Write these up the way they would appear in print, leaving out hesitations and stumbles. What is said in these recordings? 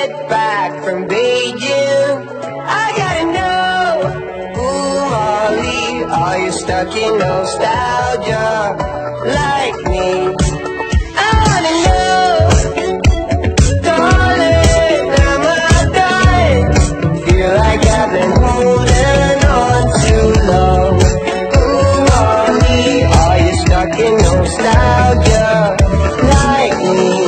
get back from Beijing. I gotta know, ooh Molly, are you stuck in nostalgia like me? I wanna know, darling, am I dying? Feel like I've been holding on too long. Ooh Molly, are you stuck in nostalgia like me?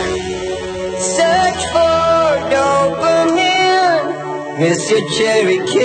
Miss your cherry cake.